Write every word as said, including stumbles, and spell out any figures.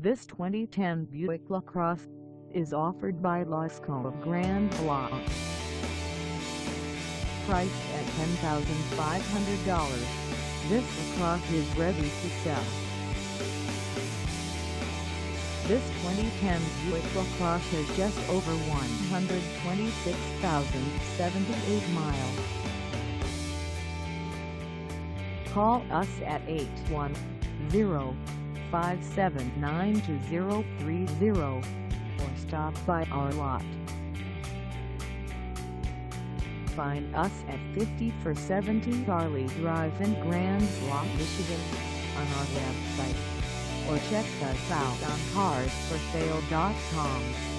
This twenty ten Buick LaCrosse is offered by Lasco of Grand Blanc. Priced at ten thousand five hundred dollars, this LaCrosse is ready to sell. This twenty ten Buick LaCrosse has just over one hundred twenty-six thousand seventy-eight miles. Call us at eight one zero, five seven nine, two zero three zero or stop by our lot. Find us at fifty-four seventy Garley Drive in Grand Blanc, Michigan on our website, or check us out on cars for sale dot com.